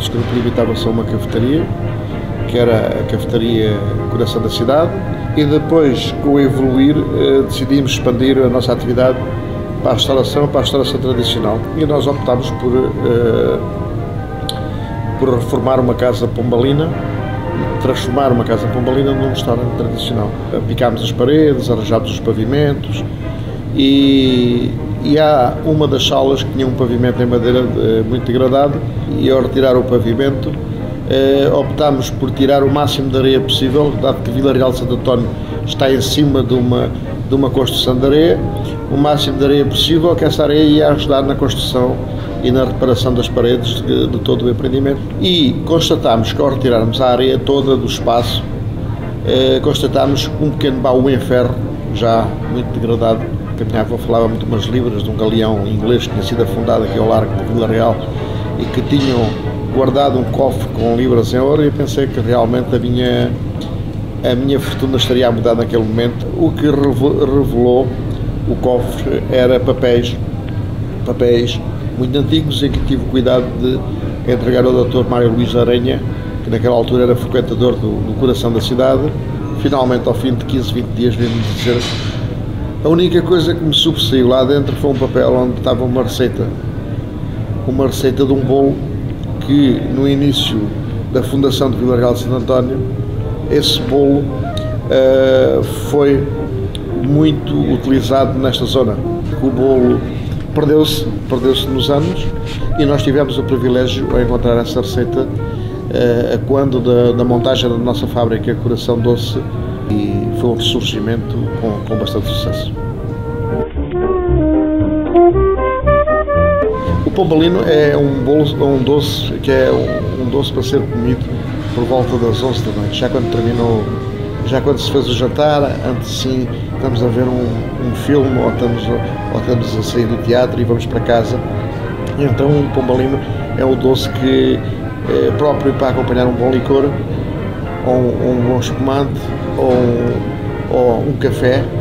nosso grupo limitava-se a uma cafetaria, que era a cafetaria Coração da Cidade, e depois, com o evoluir, decidimos expandir a nossa atividade para a restauração tradicional, e nós optámos por reformar uma casa pombalina, transformar uma casa pombalina num restaurante tradicional. Picámos as paredes, arranjámos os pavimentos, e há uma das salas que tinha um pavimento em madeira muito degradado, e ao retirar o pavimento optámos por tirar o máximo de areia possível, dado que Vila Real de Santo António está em cima de uma construção de areia, o máximo de areia possível, que essa areia ia ajudar na construção e na reparação das paredes de todo o empreendimento. E constatámos que ao retirarmos a areia toda do espaço, constatámos um pequeno baú em ferro, já muito degradado, que a minha avó falava muito umas libras de um galeão inglês que tinha sido afundado aqui ao largo de Vila Real e que tinham guardado um cofre com libras em ouro, e eu pensei que realmente a minha fortuna estaria a mudar naquele momento. O que revelou o cofre era papéis muito antigos, em que tive cuidado de entregar ao Dr. Mário Luís Aranha, que naquela altura era frequentador do Coração da Cidade. Finalmente, ao fim de 15, 20 dias, veio-me dizer: a única coisa que me sobressaiu lá dentro foi um papel onde estava uma receita de um bolo que, no início da fundação de Vila Real de Santo António, esse bolo foi muito utilizado nesta zona. O bolo perdeu-se nos anos, e nós tivemos o privilégio de encontrar essa receita quando da montagem da nossa fábrica Coração Doce, e foi um ressurgimento com bastante sucesso. O pombalino é um doce que é um doce para ser comido por volta das 11 da noite, já quando se fez o jantar, antes sim estamos a ver um filme, ou estamos a sair do teatro e vamos para casa. Então o pombalino é o doce que é próprio para acompanhar um bom licor, ou um bom espumante, ou um café,